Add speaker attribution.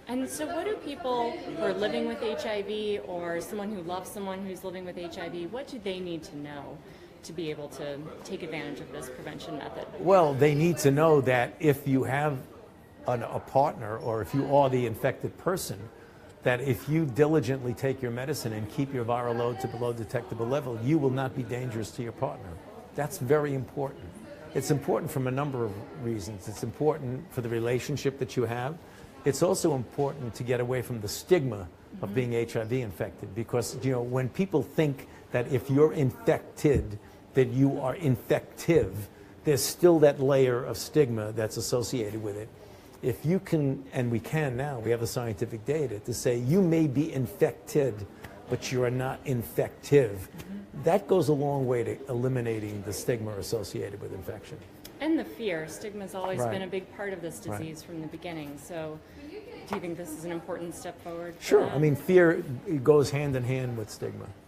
Speaker 1: And so what do people who are living with HIV or someone who loves someone who's living with HIV, what do they need to know to be able to take advantage of this prevention method?
Speaker 2: Well, they need to know that if you have a partner or if you are the infected person, that if you diligently take your medicine and keep your viral load to below detectable level, you will not be dangerous to your partner. That's very important. It's important from a number of reasons. It's important for the relationship that you have. It's also important to get away from the stigma of being HIV infected, because when people think that if you're infected, that you are infective, there's still that layer of stigma that's associated with it. If you can, and we can now, we have the scientific data to say you may be infected, but you are not infective. That goes a long way to eliminating the stigma associated with infection.
Speaker 1: And the fear. Stigma's always been a big part of this disease from the beginning. So do you think this is an important step forward?
Speaker 2: Sure. I mean, fear goes hand in hand with stigma.